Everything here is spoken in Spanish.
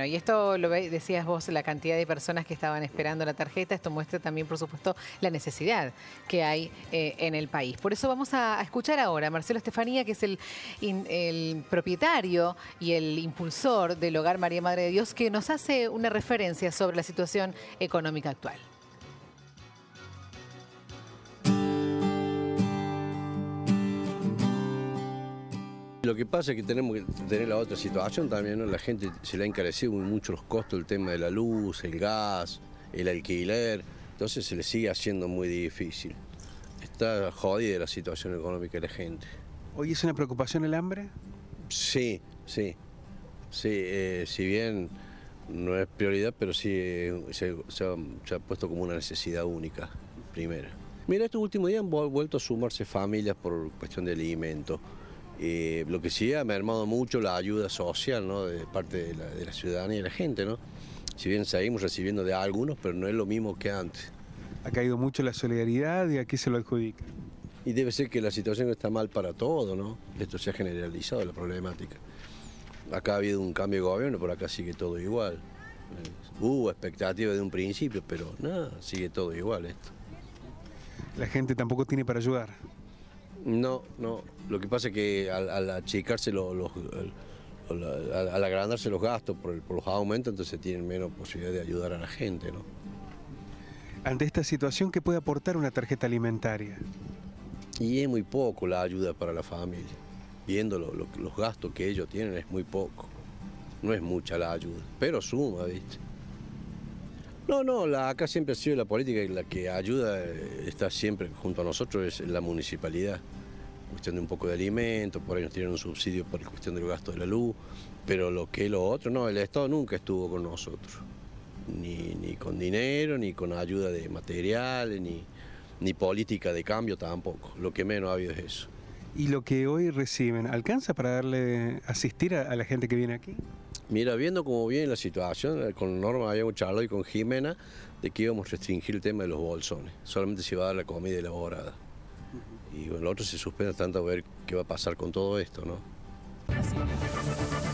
Y esto decías vos, la cantidad de personas que estaban esperando la tarjeta. Esto muestra también, por supuesto, la necesidad que hay en el país. Por eso vamos a escuchar ahora a Marcelo Estefanía, que es el propietario y el impulsor del Hogar María Madre de Dios, que nos hace una referencia sobre la situación económica actual. Lo que pasa es que tenemos que tener la otra situación también, ¿no? La gente se le ha encarecido muy mucho los costos, el tema de la luz, el gas, el alquiler, entonces se le sigue haciendo muy difícil. Está jodida la situación económica de la gente. ¿Hoy es una preocupación el hambre? Sí, sí. Sí, si bien no es prioridad, pero sí se ha puesto como una necesidad única, primera. Mira, estos últimos días han vuelto a sumarse familias por cuestión de alimentos. Lo que sí ha mermado mucho la ayuda social, ¿no? De parte de la ciudadanía y de la gente, ¿no? Si bien seguimos recibiendo de algunos, pero no es lo mismo que antes. Ha caído mucho la solidaridad y aquí se lo adjudica. Y debe ser que la situación está mal para todo, ¿no? Esto se ha generalizado, la problemática. Acá ha habido un cambio de gobierno, por acá sigue todo igual. Hubo expectativas de un principio, pero nada, sigue todo igual esto. La gente tampoco tiene para ayudar. No, no. Lo que pasa es que al achicarse al agrandarse los gastos por los aumentos, entonces tienen menos posibilidad de ayudar a la gente, ¿no? Ante esta situación, ¿qué puede aportar una tarjeta alimentaria? Y es muy poco la ayuda para la familia. Viendo los gastos que ellos tienen, es muy poco. No es mucha la ayuda, pero suma, ¿viste? No, acá siempre ha sido la política y la que ayuda, está siempre junto a nosotros, es la municipalidad. Cuestión de un poco de alimentos, por ahí nos tienen un subsidio por la cuestión del gasto de la luz, pero lo que es lo otro, no, el Estado nunca estuvo con nosotros. Ni con dinero, ni con ayuda de materiales, ni política de cambio tampoco. Lo que menos ha habido es eso. ¿Y lo que hoy reciben, alcanza para asistir a la gente que viene aquí? Mira, viendo cómo viene la situación, con Norma habíamos charlado y con Jimena de que íbamos a restringir el tema de los bolsones. Solamente se iba a dar la comida elaborada. Y bueno, lo otro se suspende tanto a ver qué va a pasar con todo esto, ¿no? Así.